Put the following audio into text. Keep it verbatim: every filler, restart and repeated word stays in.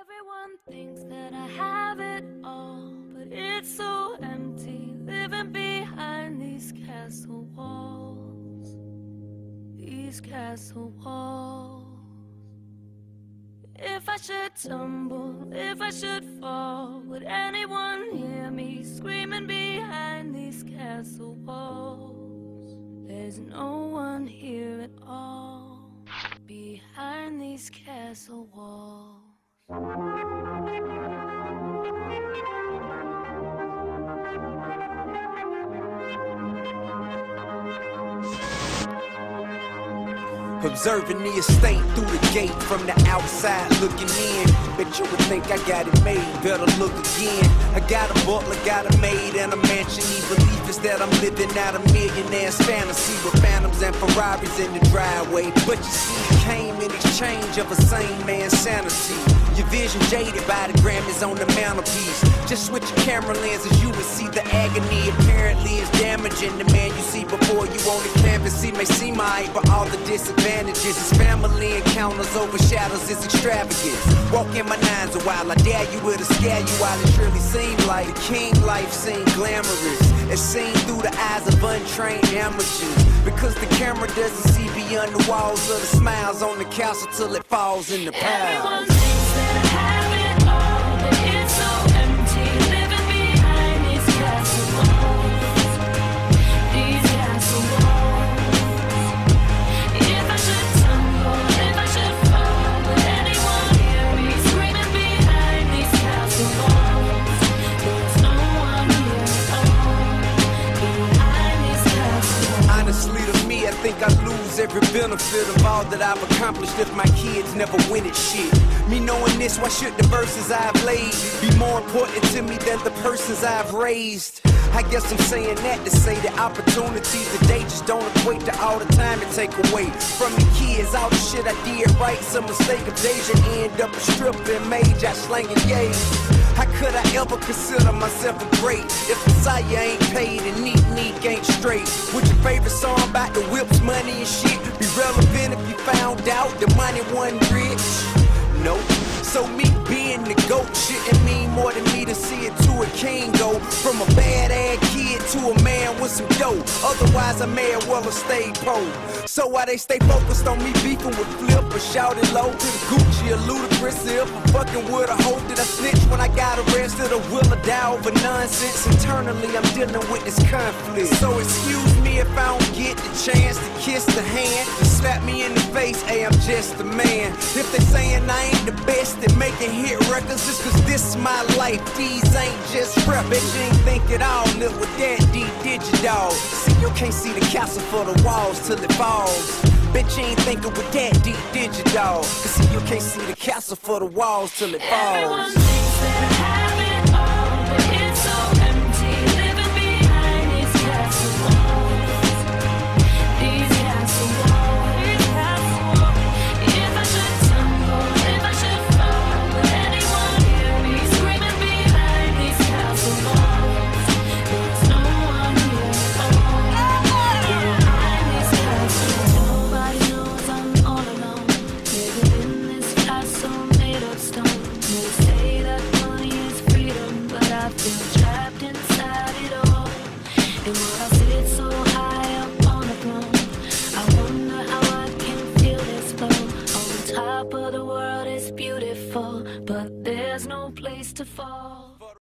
Everyone thinks that I have it all, but it's so empty, living behind these castle walls, these castle walls. If I should tumble, if I should fall, would anyone hear me screaming behind these castle walls? There's no one here at all, behind these castle walls. Observing the estate through the gate from the outside looking in. Bet you would think I got it made, better look again. I got a butler, got a maid, and a mansion. The belief is that I'm living out a millionaire's fantasy with phantoms and Ferraris in the driveway. But you see, it came in exchange of a sane man's sanity. Your vision jaded by the Grammys on the mantelpiece. Just switch your camera lenses, you will see the agony. Apparently it's damaging the man you see before you on the canvas. He may seem alright, but all the disadvantages, his family encounters overshadows his extravagance. Walk in my nines a while, I dare you with a scare you while it surely seemed like the king life seemed glamorous. It's seen through the eyes of untrained amateurs, because the camera doesn't see beyond the walls of the smiles on the castle till it falls in the pile. I think I'd lose every benefit of all that I've accomplished if my kids never win at shit. Me knowing this, why should the verses I've laid be more important to me than the persons I've raised? I guess I'm saying that to say the opportunities today just don't equate to all the time it take away from the kids. All the shit I did right, some mistake of Deja end up a stripping mage, I slanging yays. How could I ever consider myself a great if Messiah ain't paid and neat neat ain't straight? Would your favorite song about the whips, money and shit be relevant if you found out the money wasn't rich? Nope. So me being the GOAT shouldn't mean more than me to see it to a king go from a bad-ass kid to a man with some dough. Otherwise I may as well have stayed poor. So why they stay focused on me beefing with Flip or shouting low to the Gucci or Ludacris? If I'm fucking with a hoe, did I snitch when I got arrested, or will I die over nonsense? Internally I'm dealing with this conflict. So excuse me if I don't get the chance to kiss the hand, to slap me in the face, hey, I'm just a man. If they saying I ain't the best at making hit records, just cause this is my life, these ain't just rap. Bet you ain't think it all, live with that D-Digidog. See, you can't see the castle for the walls till it falls. Bet you ain't thinking with that D-Digidog. Cause see, you can't see the castle for the walls till it falls. Everyone thinks that I have it all, but it's so empty, living behind these castle walls, these castle walls, these castle walls. If I should tumble, if I should fall, would anyone hear me screaming behind these castle walls? There's no one here at all, behind these castle walls. Nobody knows I'm all alone, living in this castle made of stone. They say that money is freedom, but I feel trapped inside it all. And while I sit so high up on the throne, I wonder how I can feel this flow. On top of the world is beautiful, but there's no place to fall.